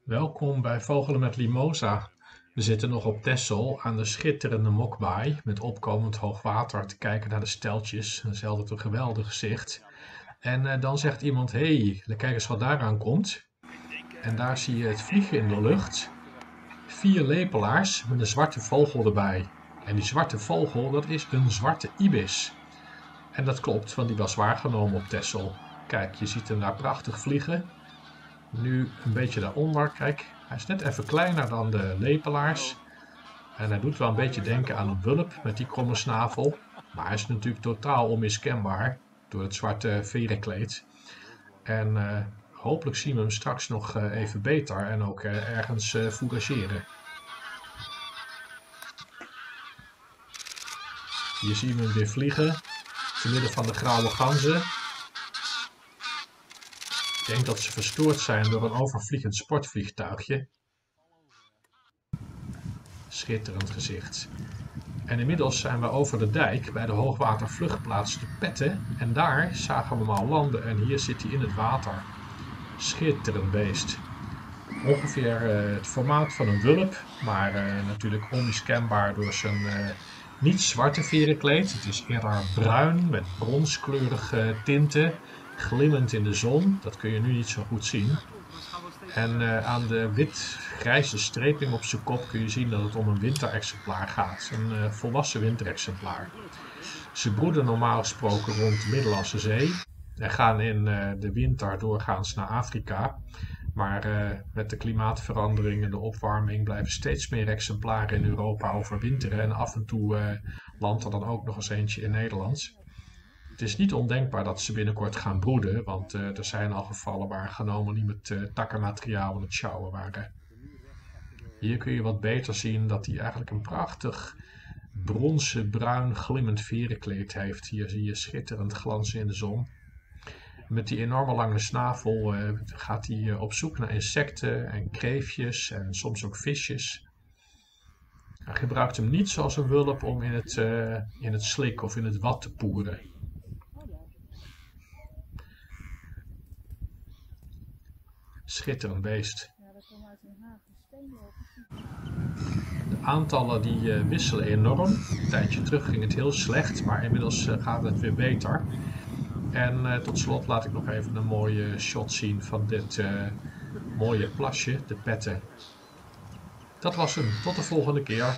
Welkom bij Vogelen met Limosa. We zitten nog op Texel aan de schitterende Mokbaai met opkomend hoogwater te kijken naar de steltjes. Dat is altijd een geweldig gezicht. En dan zegt iemand, hé, kijk eens wat daaraan komt. En daar zie je het vliegen in de lucht. 4 lepelaars met een zwarte vogel erbij. En die zwarte vogel, dat is een zwarte ibis. En dat klopt, want die was waargenomen op Texel. Kijk, je ziet hem daar prachtig vliegen. Nu een beetje daaronder, kijk, hij is net even kleiner dan de lepelaars. En hij doet wel een beetje denken aan een wulp met die kromme snavel. Maar hij is natuurlijk totaal onmiskenbaar door het zwarte verenkleed. En hopelijk zien we hem straks nog even beter en ook ergens fourageren. Hier zien we hem weer vliegen, te midden van de grauwe ganzen. Ik denk dat ze verstoord zijn door een overvliegend sportvliegtuigje. Schitterend gezicht. En inmiddels zijn we over de dijk bij de hoogwatervluchtplaats de Petten. En daar zagen we hem al landen en hier zit hij in het water. Schitterend beest. Ongeveer het formaat van een wulp, maar natuurlijk onmiskenbaar door zijn niet zwarte verenkleed. Het is eerder bruin met bronskleurige tinten, glimmend in de zon. Dat kun je nu niet zo goed zien. En aan de wit-grijze streping op zijn kop kun je zien dat het om een winterexemplaar gaat. Een volwassen winterexemplaar. Ze broeden normaal gesproken rond de Middellandse Zee en gaan in de winter doorgaans naar Afrika. Maar met de klimaatverandering en de opwarming blijven steeds meer exemplaren in Europa overwinteren. En af en toe landt er dan ook nog eens eentje in Nederland. Het is niet ondenkbaar dat ze binnenkort gaan broeden, want er zijn al gevallen waar genomen met takkenmateriaal aan het sjouwen waren. Hier kun je wat beter zien dat hij eigenlijk een prachtig bronzen bruin glimmend verenkleed heeft. Hier zie je schitterend glanzen in de zon. Met die enorme lange snavel gaat hij op zoek naar insecten en kreefjes en soms ook visjes. Hij gebruikt hem niet zoals een wulp om in het slik of in het wad te poeren. Schitterend beest. De aantallen die wisselen enorm. Een tijdje terug ging het heel slecht, maar inmiddels gaat het weer beter. En tot slot laat ik nog even een mooie shot zien van dit mooie plasje, de Petten. Dat was hem. Tot de volgende keer.